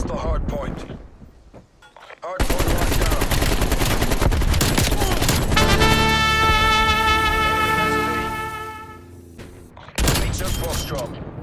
the hard point. Hard point locked down. Enemy has B. Beats us, Foxtrot.